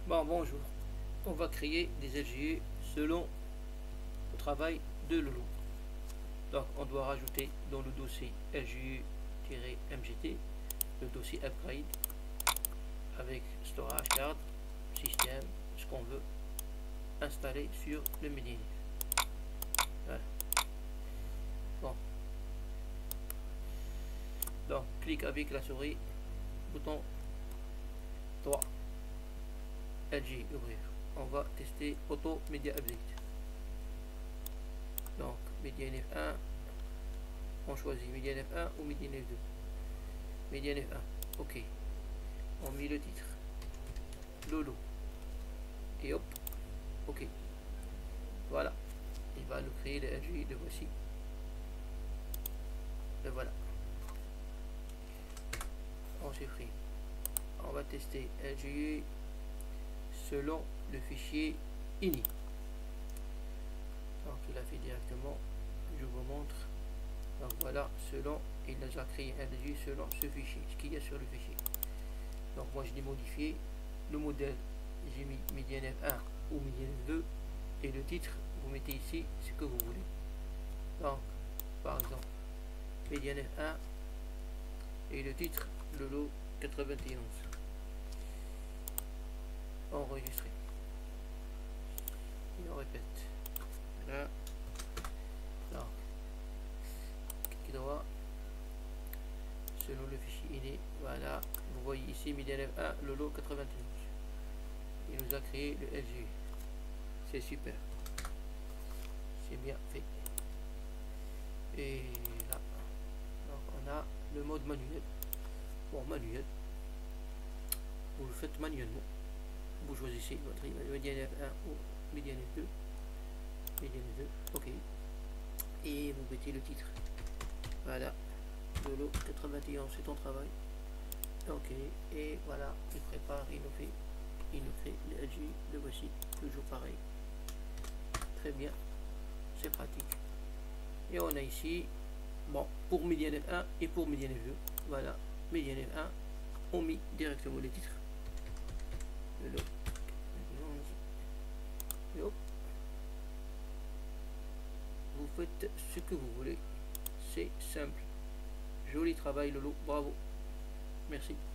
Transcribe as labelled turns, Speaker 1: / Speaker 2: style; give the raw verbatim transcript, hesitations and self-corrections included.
Speaker 1: Bon, bonjour. On va créer des L G E selon le travail de Lolo. Donc, on doit rajouter dans le dossier L G E-M G T le dossier upgrade avec storage card, système, ce qu'on veut installer sur le Medianif. Voilà. Bon. Donc, clique avec la souris, bouton droit. L G ouvrir. On va tester Auto Media Update. Donc Medianif un, on choisit Medianif un ou Medianif deux. Medianif un, ok. On met le titre Lolo et hop, ok. Voilà, il va nous créer le L G, le voici. Le voilà. On supprime. On va tester L G selon le fichier ini. Donc il a fait directement, je vous montre. Donc voilà, selon, il nous a créé un L G selon ce fichier, ce qu'il y a sur le fichier. Donc moi je l'ai modifié, le modèle j'ai mis Medianif un ou Medianif deux et le titre vous mettez ici ce que vous voulez. Donc par exemple Medianif un et le titre Lolo quatre-vingt-onze. Enregistré. Et on répète. Voilà. Donc, clic droit selon le fichier ini. Voilà. Vous voyez ici Medianif un Lolo quatre-vingt-onze. Il nous a créé le L G. C'est super. C'est bien fait. Et là, donc on a le mode manuel. Bon, manuel. Vous le faites manuellement. Vous choisissez votre Medianif un ou Medianif deux. Medianif deux, ok. Et vous mettez le titre. Voilà. Lolo quatre-vingt-onze, c'est ton travail. Ok. Et voilà, il prépare, il nous fait, il nous crée le L G. Le voici. Toujours pareil. Très bien. C'est pratique. Et on a ici, bon, pour Medianif un et pour Medianif deux. Voilà. Medianif un, on met directement les titres. Lolo quatre-vingt-onze. Et hop. Vous faites ce que vous voulez. C'est simple. Joli travail Lolo. Bravo. Merci.